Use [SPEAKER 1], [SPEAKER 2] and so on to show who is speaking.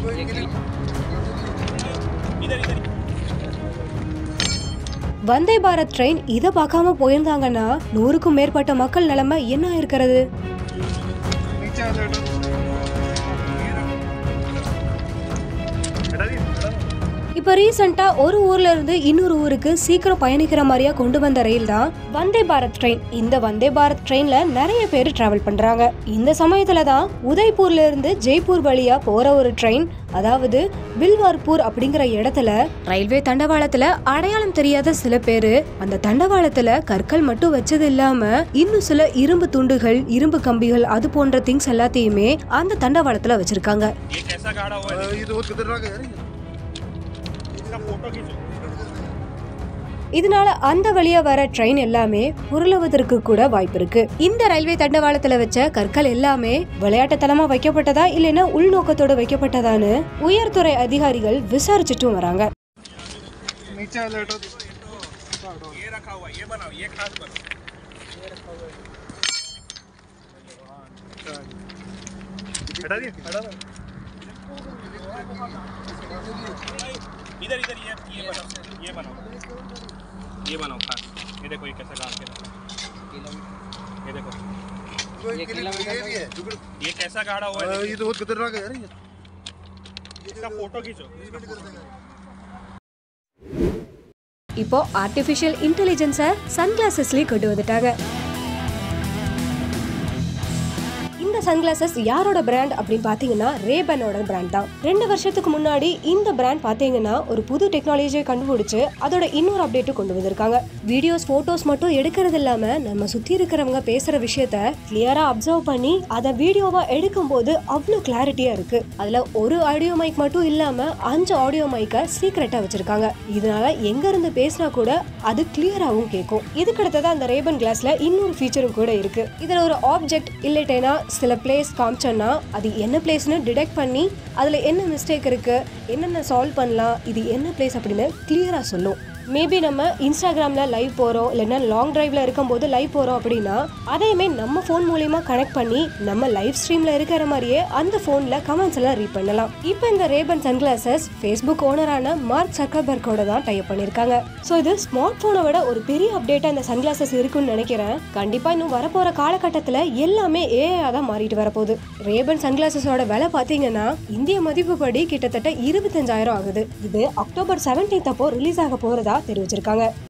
[SPEAKER 1] Vande Bharat train இதை பார்க்காம போயிருந்தாங்கன்னா 100க்கும் மேற்பட்ட மக்கள் நிலைமை என்ன இருக்கிறது? இப்ப ரீசெண்டா ஒரு ஊர்ல இருந்து இன்னொரு ஊருக்கு சீக்கிரம் பயணிக்கிற மாதிரியா கொண்டு வந்த ரயில் தான் வந்தே பாரத் ட்ரெயின். இந்த வந்தே பாரத் ட்ரெயின்ல நிறைய பேர் டிராவல் பண்றாங்க. இந்த சமயத்துல தான் உதய்பூர்ல இருந்து ஜெய்ப்பூர் வழியா போற ஒரு ட்ரெயின், அதாவது பில்வார்பூர் அப்படிங்கிற இடத்துல ரயில்வே தண்டவாளத்துல அடையாளம் தெரியாத சில பேரு அந்த தண்டவாளத்துல கற்கள் மட்டும் வச்சது இல்லாம இன்னும் சில இரும்பு துண்டுகள், இரும்பு கம்பிகள், அது போன்ற திங்ஸ் எல்லாத்தையுமே அந்த தண்டவாளத்துல வச்சிருக்காங்க. இதனால அந்த வழியா வர ட்ரெயின் எல்லாமே புரளுவதற்கு கூட வாய்ப்பு இருக்கு. இந்த ரயில்வே தண்டவாளத்துல வச்ச கற்கள் எல்லாமே விளையாட்டுத்தனமா வைக்கப்பட்டதா இல்லைன்னா உள்நோக்கத்தோட வைக்கப்பட்டதான்னு உயர்துறை அதிகாரிகள் விசாரிச்சுட்டும் வராங்க.
[SPEAKER 2] इधर इधर ये बनाओ खास। ये देखो ये कैसा काम किया, ये देखो ये कैसा गाड़ा हुआ है। ये तो बहुत खतरनाक है यार, इसका फोटो खींचो।
[SPEAKER 1] இப்போ ஆர்டிஃபிஷியல் இன்டெலிஜென்ஸை சன்கிளாசஸ்லயே கொண்டு வந்துட்டாங்க. இந்த சன்கிளாசஸ் யாரோட பிராண்ட் அப்படின்னு பாத்தீங்கன்னா ரேபனோட பிராண்ட் தான். 2 வருஷத்துக்கு முன்னாடி இந்த பிராண்ட் பாத்தீங்கன்னா ஒரு புது டெக்னாலஜியை கண்டுபிடிச்சு அதோட இன்னொரு அப்டேட் கொண்டு வந்திருக்காங்க. வீடியோஸ், போட்டோஸ் மட்டும் எடுக்கிறது இல்லாம நம்ம சுத்தி இருக்கிறவங்க பேசுற விஷயத்த கிளியரா அப்சர்வ் பண்ணி அதை வீடியோவா எடுக்கும் போது அவ்வளவு கிளாரிட்டியா இருக்கு. அதுல ஒரு ஆடியோ மைக் மட்டும் இல்லாம 5 ஆடியோ மைக்க சீக்ரெட்டா வச்சிருக்காங்க. இதனால எங்க இருந்து பேசினா கூட அது கிளியராவும் கேட்கும். இதுக்கு அடுத்தது அந்த ரேபன் கிளாஸ்ல இன்னொரு ஃபீச்சரும் கூட இருக்கு. இதுல ஒரு ஆப்ஜெக்ட் இல்லைட்டேனா சில பிளேஸ் காமிச்சோன்னா அது என்ன பிளேஸ்னு டிடெக்ட் பண்ணி அதுல என்ன மிஸ்டேக் இருக்கு, என்னென்ன சால்வ் பண்ணலாம், இது என்ன பிளேஸ் அப்படின்னு கிளியரா சொல்லும். மேபி நம்ம இன்ஸ்டாகிராம்ல லைவ் போறோம், இல்லைன்னா லாங் டிரைவ்ல இருக்கும்போது லைவ் போறோம் அப்படின்னா அதையுமே நம்ம போன் மூலியமா கனெக்ட் பண்ணி நம்ம லைவ் ஸ்ட்ரீம்ல இருக்கிற மாதிரியே அந்த போன்ல கமெண்ட்ஸ் எல்லாம் ரீட் பண்ணலாம். இப்போ இந்த ரேபன் சன்கிளாசஸ் ஃபேஸ்புக் ஓனரான மார்க் ஜக்கர்பர்கோட தான் டைப் பண்ணிருக்காங்க. ஸோ இது ஸ்மார்ட் போனை விட ஒரு பெரிய அப்டேட்டா இந்த சன்கிளாசஸ் இருக்குன்னு நினைக்கிறேன். கண்டிப்பா இன்னும் வரப்போற காலகட்டத்துல எல்லாமே ஏஐயா தான் மாறிட்டு வரப்போகுது. ரேபன் சன்கிளாசஸோட விலை பாத்தீங்கன்னா இந்திய மதிப்புப்படி கிட்டத்தட்ட 25,000 ஆகுது. இது அக்டோபர் 17 அப்போ ரிலீஸ் ஆக போறதா தெரிவிச்சிருக்காங்க.